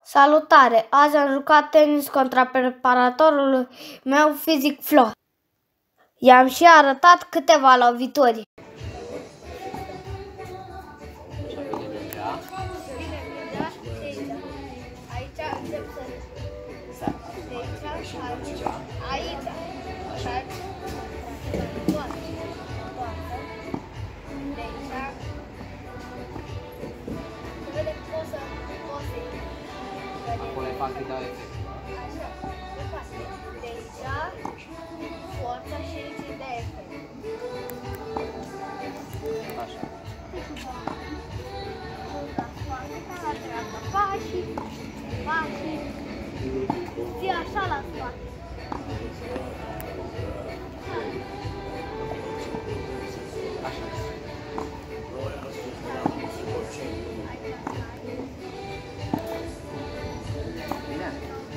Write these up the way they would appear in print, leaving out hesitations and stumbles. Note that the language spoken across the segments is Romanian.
Salutare! Azi am jucat tenis contra preparatorului meu Physic Flow. I-am și arătat câteva lovituri. Aici încep să... Aici. Așa. Acolo e fac că dau efect. Așa, de aici, forța și aici de efect. Așa. La dreapta, pașii, ții așa la spate. Așa. Bine?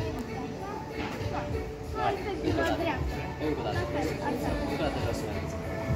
Hai, încă o dată. Încă o dată. Încă o dată vreau să vedeți.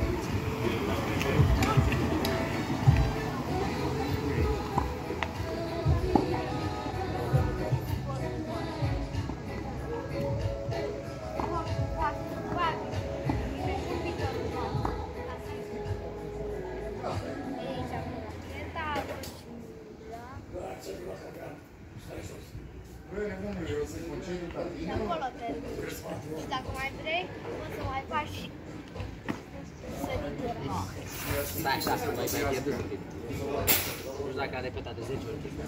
Acolo termin. Și dacă mai vrei, poți să mai faci săritura. Stai așa, să mai pierdut un pic. Nu știu dacă a repetat de 10 ori chestia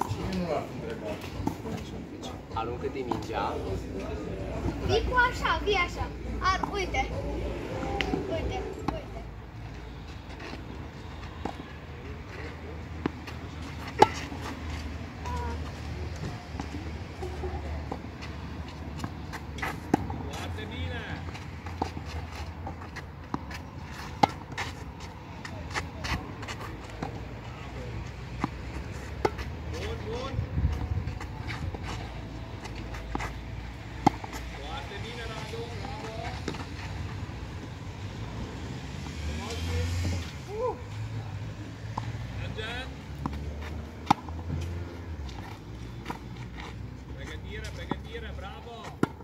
asta. Aruncă-te mingea. Vii cu așa, vii așa. Uite. Uite. Pregătire, bravo!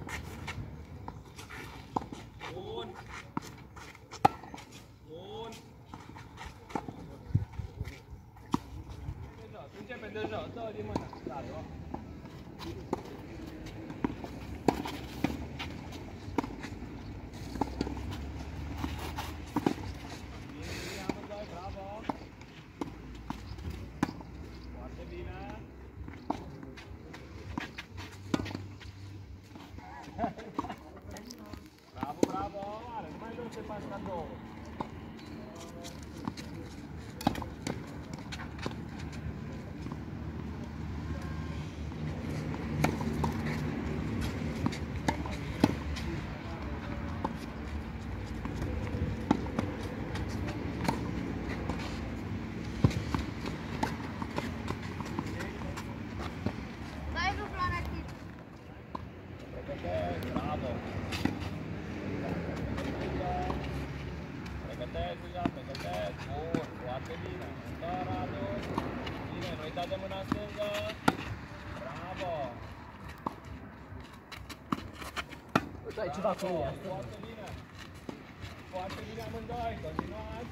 Bun! Începe de jos, dă din mână, bravo! Foarte bine! Bravo, are, nu mai dă-te pas la două. Dai lucrul activ. Bravo! Pregăteți deja, pregăteți! Bun, foarte bine! Încă, Radu! Bine, nu uita de mâna stângă! Bravo! Tu ai ceva cu ea. Foarte bine! Foarte bine amândoi! Continuați!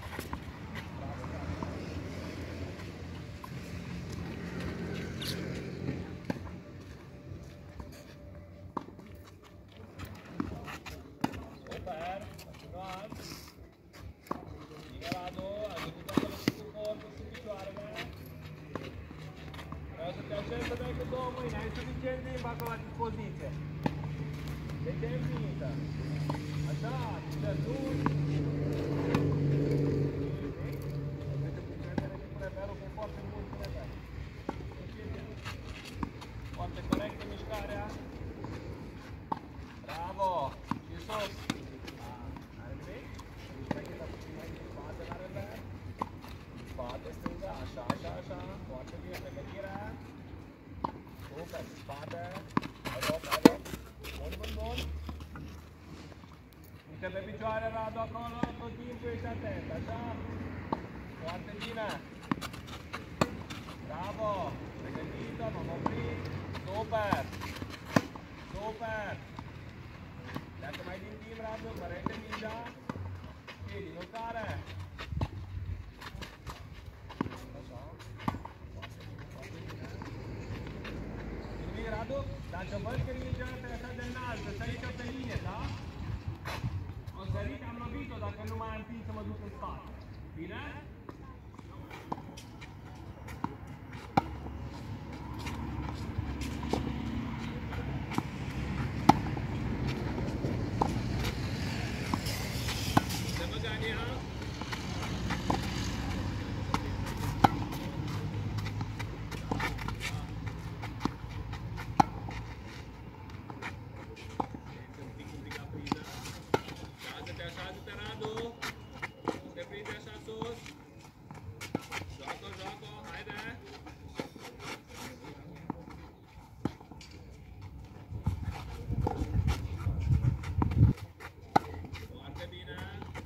Super! Continuați! Bine, Radu! Ajută-te și cu corpul, cu picioarele! Vreau să te așez să dai cu două mâini, ai suficient timp acolo la dispoziție. Determină! Așa, ți-te sus! Uite cum repere cu reperul, că e foarte mult cu reper. Foarte corectă mișcarea. Bravo! Și sus! Are trei? Mișcă-te puțin mai din spate la reper. Spate, stânga, așa, așa, așa. Foarte bine, pregătirea. Super, spate. Hai loc. Bun. Uite pe picioare, Radu, acolo, tot timpul ești atent, așa? Foarte bine! Bravo! Pregătită, m-am oprit. Super! Super! Dacă mai din timp, Radu, mărește mingea. Ok, din lucrare. Așa. Bine, Radu, dacă văd că mingea este așa de înaltă, săriți-o pe linie, da? O sărit, am lovit-o, dacă nu mai am timp să mă duc în spate. Bine? Așează-te, Radu! Te prinde așa sus! Joacă, joacă, haide! Foarte bine!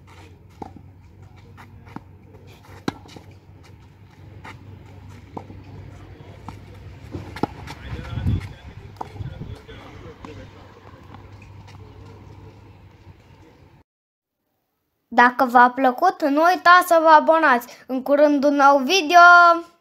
Haide, Radu, stai pe din și ajunge! Dacă v-a plăcut, nu uitați să vă abonați. În curând un nou video!